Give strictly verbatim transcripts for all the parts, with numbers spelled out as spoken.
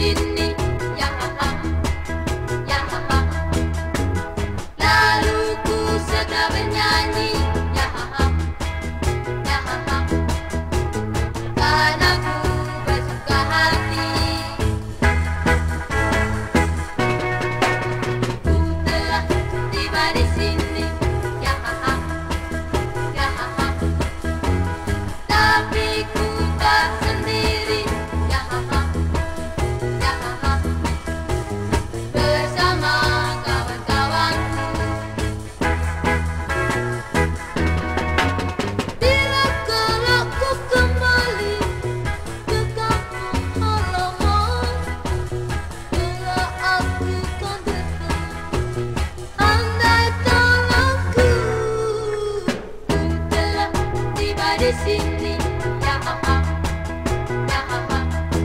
sini, ya haha, ya haha. Lalu ku segera bernyanyi, ya haha, ya haha. Karena ku bersuka hati, ku telah tiba di sini, ya haha, ya haha. Tapi ku tak sendiri, ya haha, ya haha. Bersama kawan-kawanku. Bila kelak ku kembali ke kampung halaman, bila aku kan datang, andai tanganku. Ku telah tiba di sini, ya haha, ya haha.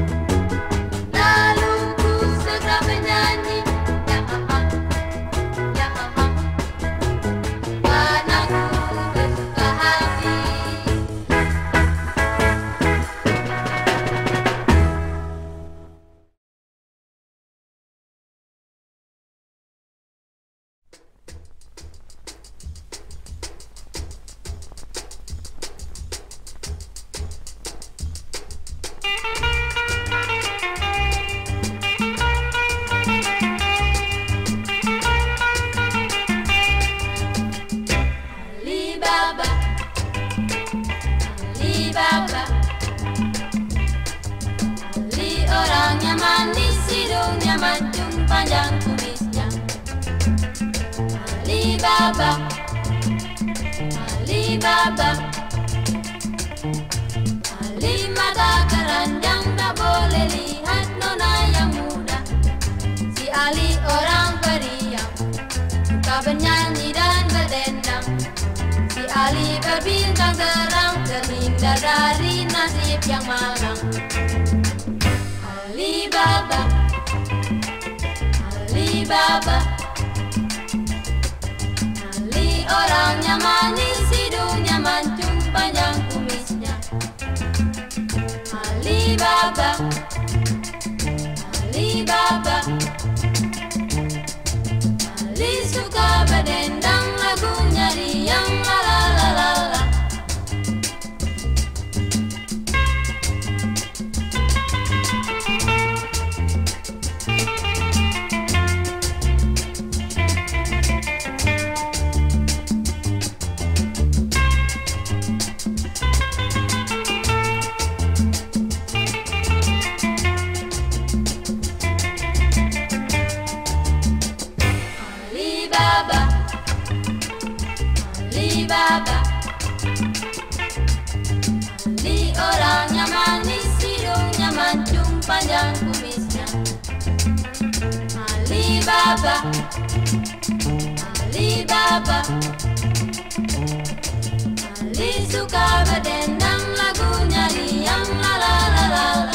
Lalu ku segera bernyanyi, ya haha, ya haha. Karena ku bersuka hati. Alibaba, Alibaba, Ali orangnya manis, hidungnya mancung, panjang kumisnya. Alibaba, Alibaba, Ali mata keranjang, tak boleh lihat nona yang muda. Si Ali orang periang, suka bernyanyi dan berdendang. Si Ali berbintang terang, terhindar dari nasib yang malang. Alibaba, Alibaba, Ali orangnya manis, hidungnya mancung, panjang kumisnya. Alibaba, Alibaba, Ali suka berdendang, lagunya riang, la la la la la. Alibaba, Alibaba, Ali orangnya manis, hidungnya mancung, panjang kumisnya. Alibaba, Alibaba, Ali suka berdendang, lagunya riang, la la la la la.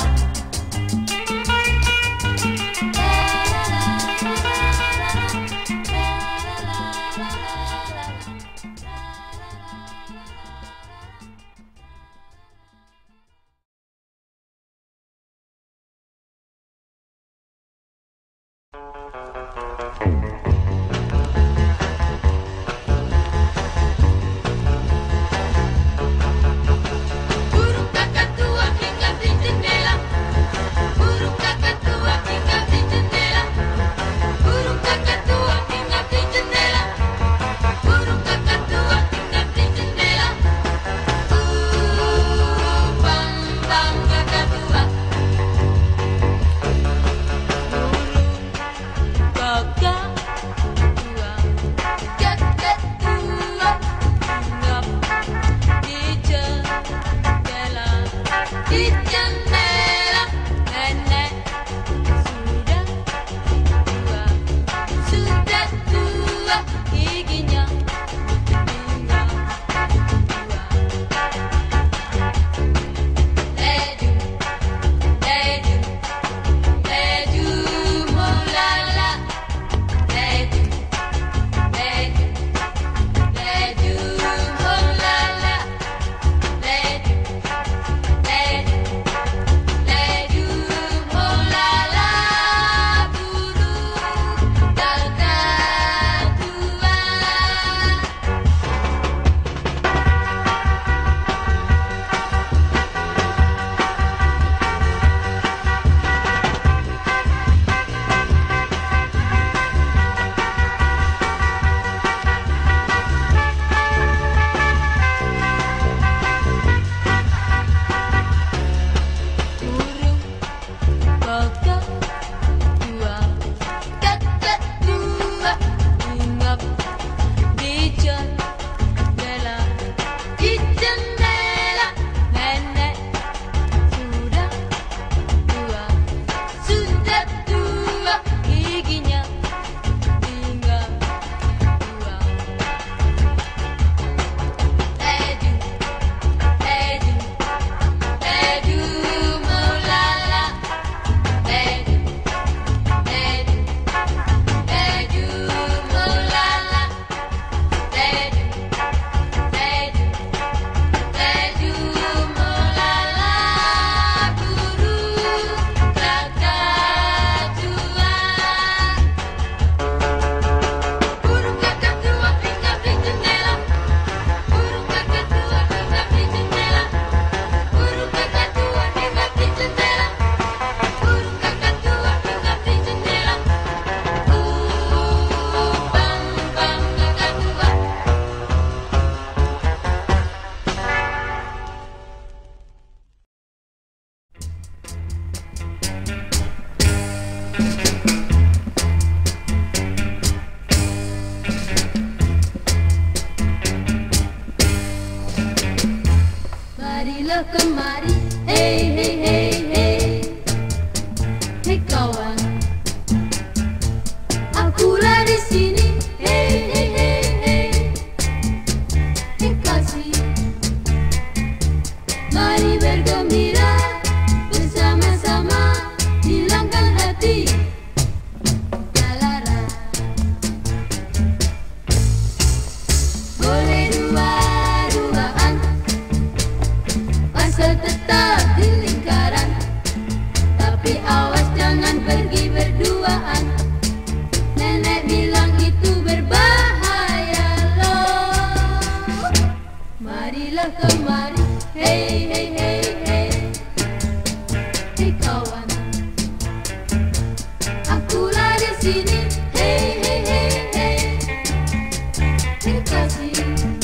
sini, hey hey hey hey, hey kasih.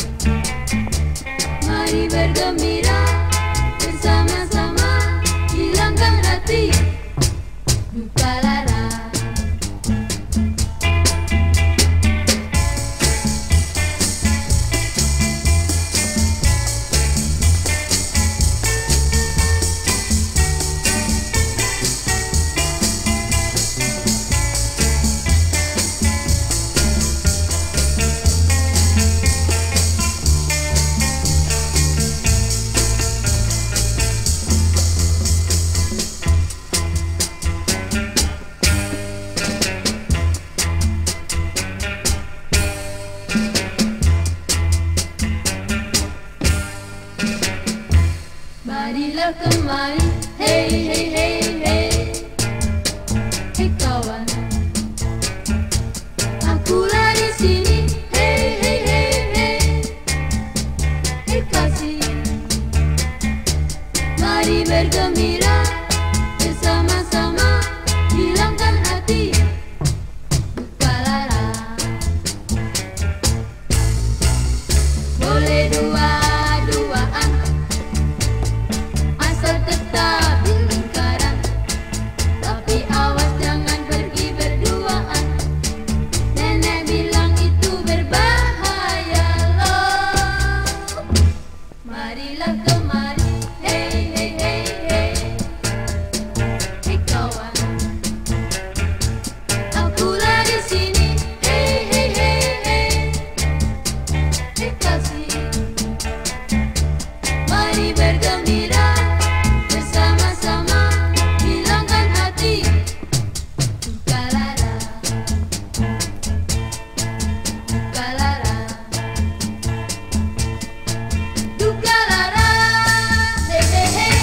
Mari bergembira bersama-sama, hilangkan hati duka lara. Marilah kemari, hey hey hey hey, hey kawan. Akulah di sini, hey hey hey hey, hey kasih. Mari bergembira bersama-sama, hilangkan hati duka lara. Boleh dua-duaan, asal tetap di lingkaran. Tapi awas jangan pergi berduaan, nenek bilang itu berbahaya loh. Marilah kemari, hey hey hey hey, hey kawan. Akulah di sini, hey hey hey hey, hey kasih. Mari bergembira bersama-sama, hilangkan hati duka lara, duka lara, duka lara, hey hey hey.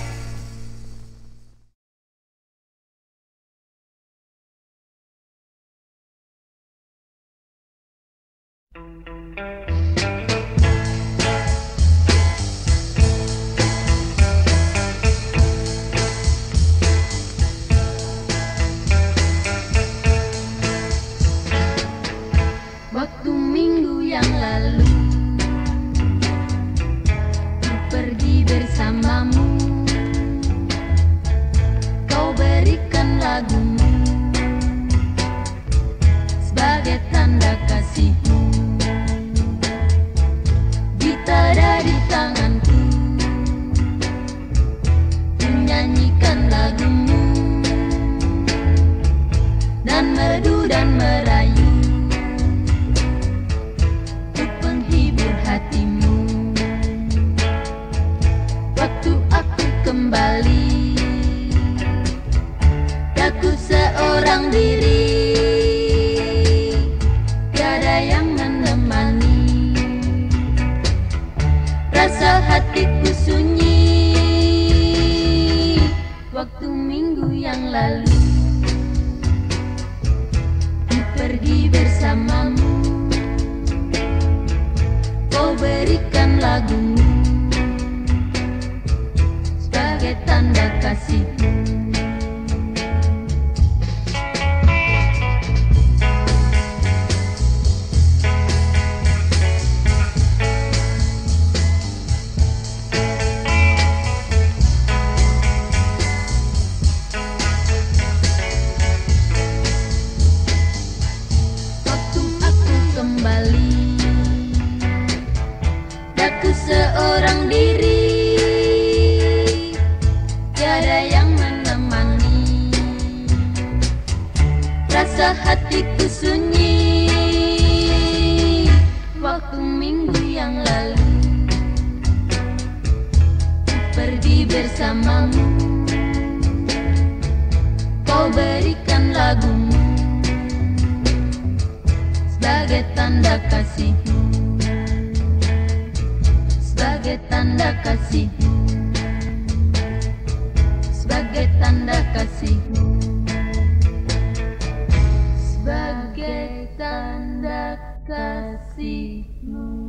Waktu minggu yang lalu ku pergi bersamamu, kau berikan lagumu sebagai tanda kasihmu. Gitar di tanganku, ku nyanyikan lagumu dan merdu dan merayu untuk menghibur hatimu. Waktu aku kembali, aku seorang diri, tiada yang menemani. Rasa hatiku sunyi waktu minggu yang lalu ku pergi bersamamu, kau berikan lagumu sebagai tanda kasihmu. Waktu aku kembali, aku seorang diri, tiada yang menemani. Rasa hatiku sunyi waktu minggu yang lalu ku pergi bersamamu, kau berikan lagumu sebagai tanda kasihmu, sebagai tanda kasihmu, sebagai tanda kasihmu, sebagai tanda kasihmu.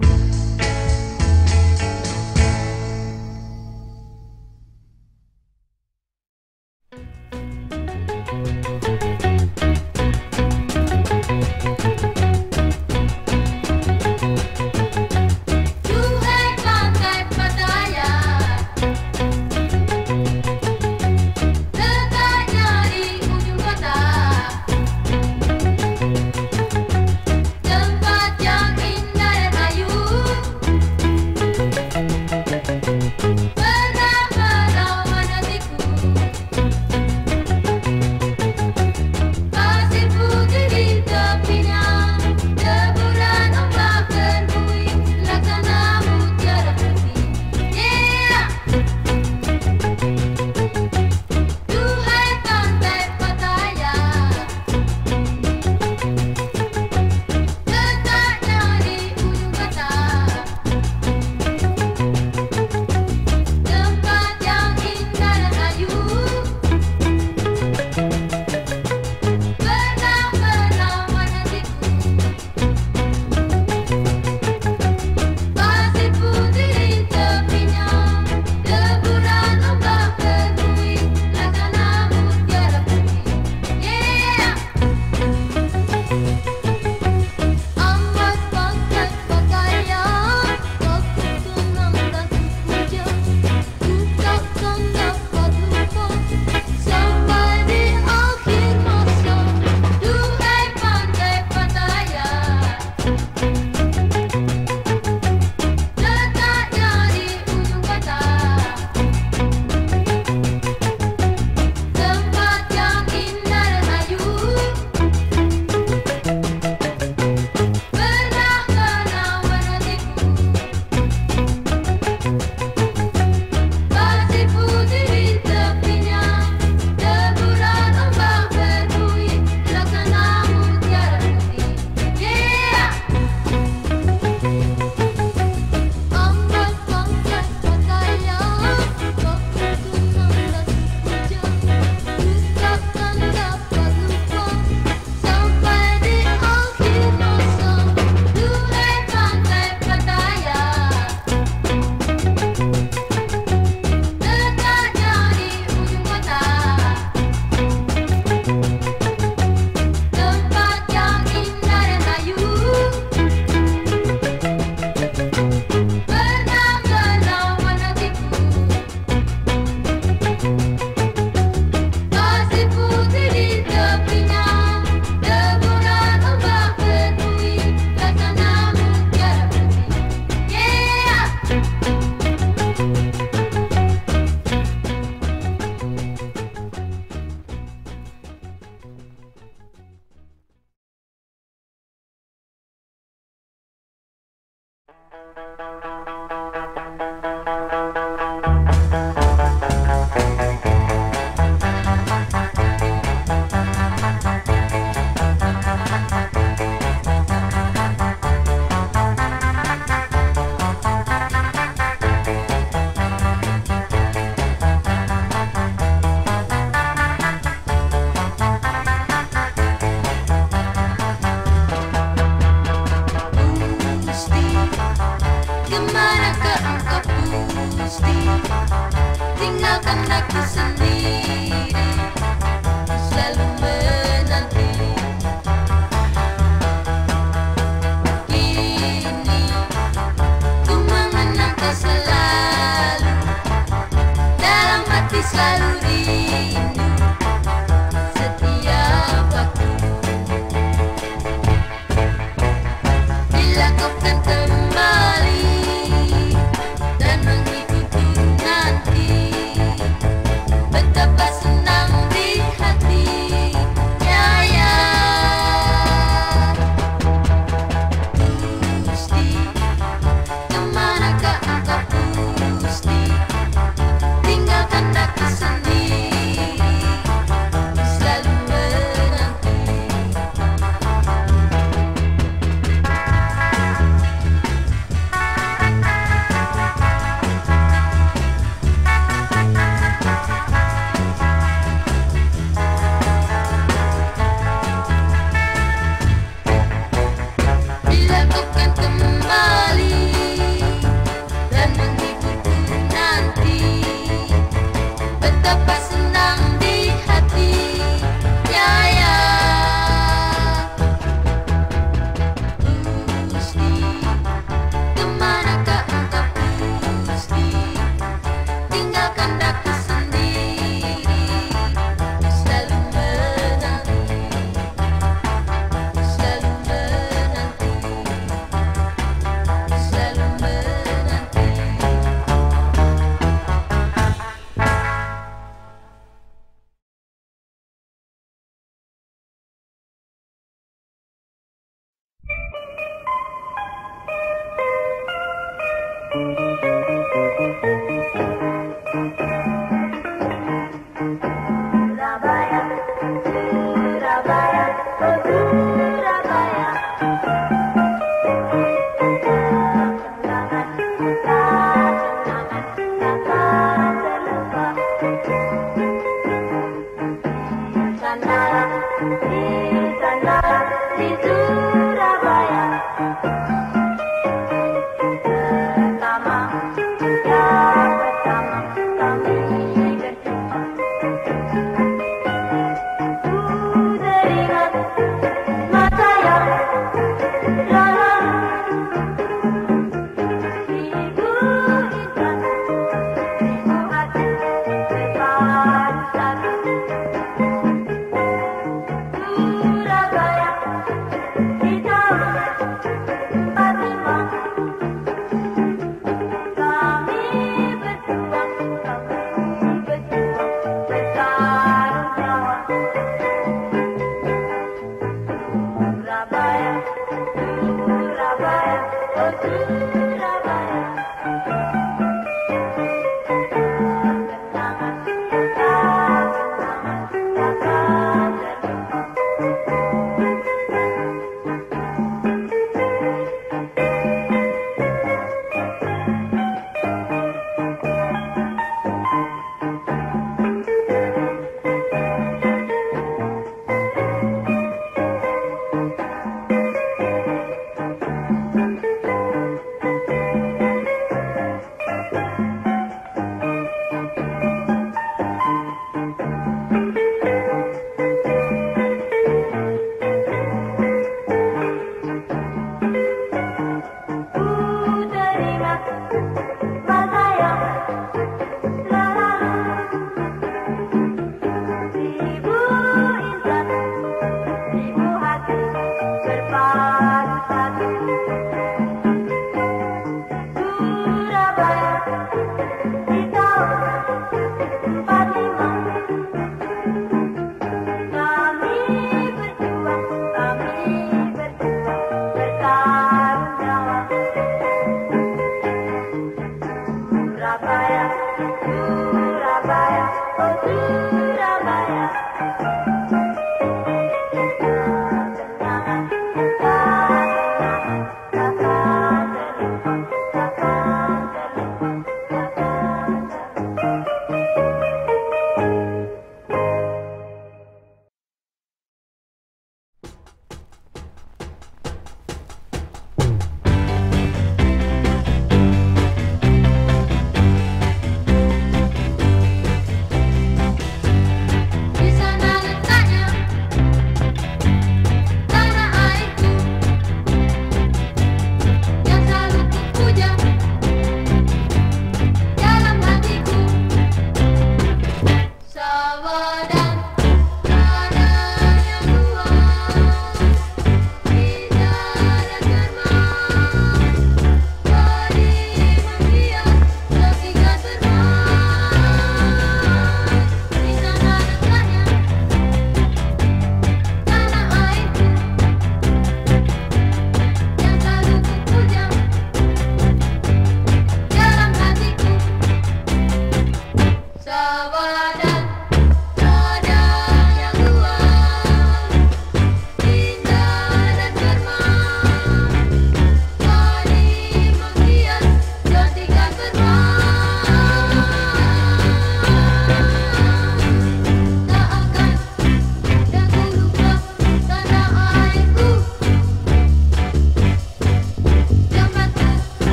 Itu